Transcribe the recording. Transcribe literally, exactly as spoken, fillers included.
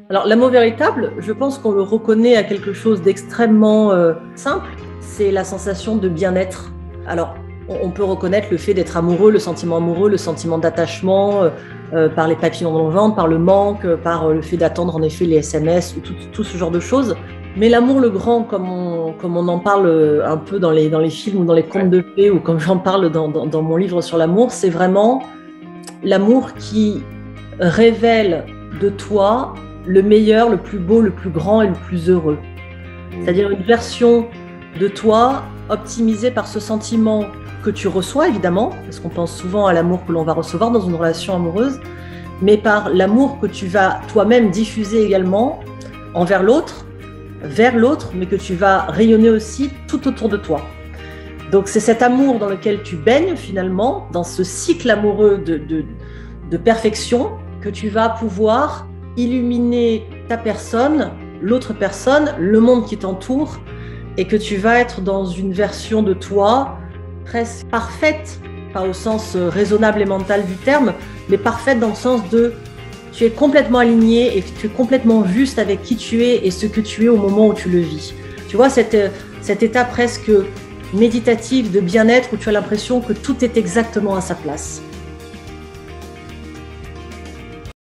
Alors, l'amour véritable, je pense qu'on le reconnaît à quelque chose d'extrêmement euh, simple, c'est la sensation de bien-être. Alors, on peut reconnaître le fait d'être amoureux, le sentiment amoureux, le sentiment d'attachement, euh, euh, par les papillons dans le ventre, par le manque, par euh, le fait d'attendre en effet les S M S, tout, tout ce genre de choses. Mais l'amour le grand, comme on, comme on en parle un peu dans les, dans les films ou dans les contes de fées, ou comme j'en parle dans, dans, dans mon livre sur l'amour, c'est vraiment l'amour qui révèle de toi le meilleur, le plus beau, le plus grand et le plus heureux. C'est-à-dire une version de toi optimisée par ce sentiment que tu reçois, évidemment, parce qu'on pense souvent à l'amour que l'on va recevoir dans une relation amoureuse, mais par l'amour que tu vas toi-même diffuser également envers l'autre, vers l'autre, mais que tu vas rayonner aussi tout autour de toi. Donc c'est cet amour dans lequel tu baignes finalement, dans ce cycle amoureux de, de, de perfection, que tu vas pouvoir illuminer ta personne, l'autre personne, le monde qui t'entoure, et que tu vas être dans une version de toi presque parfaite, pas au sens raisonnable et mental du terme, mais parfaite dans le sens de tu es complètement aligné et tu es complètement juste avec qui tu es et ce que tu es au moment où tu le vis. Tu vois, cette, cet état presque méditatif de bien-être où tu as l'impression que tout est exactement à sa place.